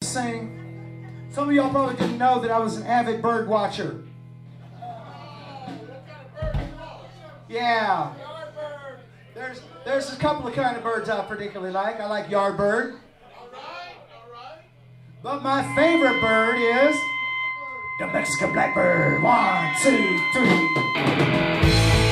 sing. Some of y'all probably didn't know that I was an avid bird watcher. Yeah. There's a couple of kind of birds I particularly like. I like yard bird. But my favorite bird is the Mexican blackbird. 1, 2, 3.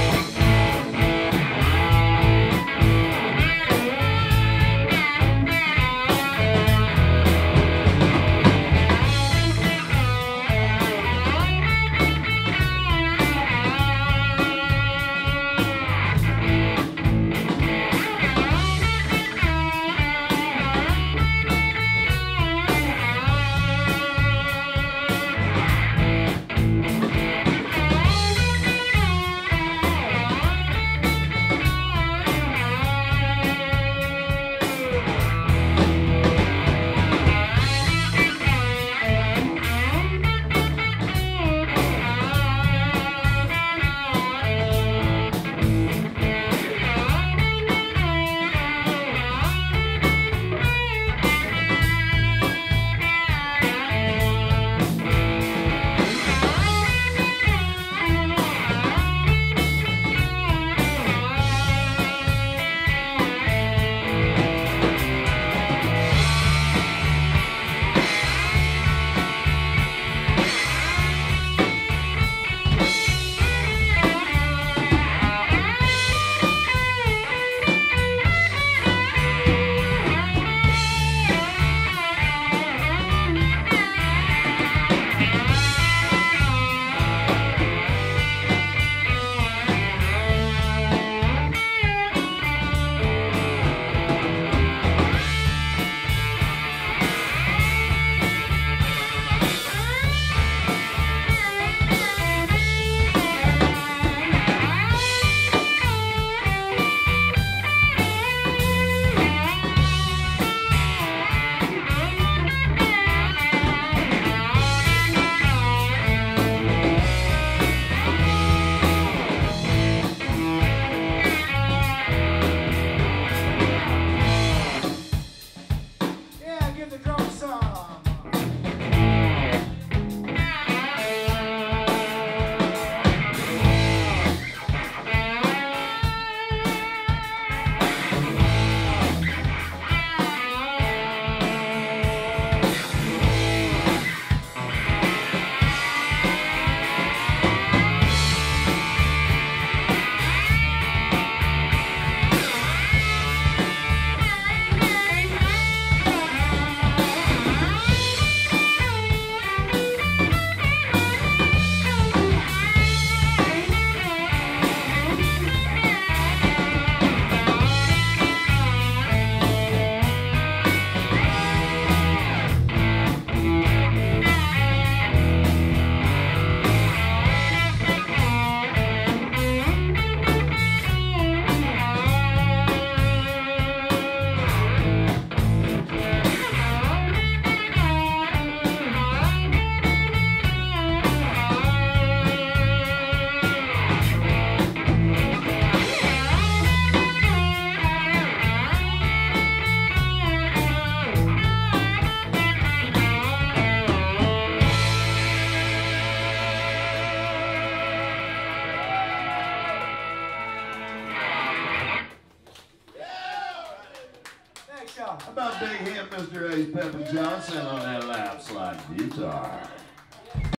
How about big hit Mr. Ace Pepper Johnson on that lap slide guitar?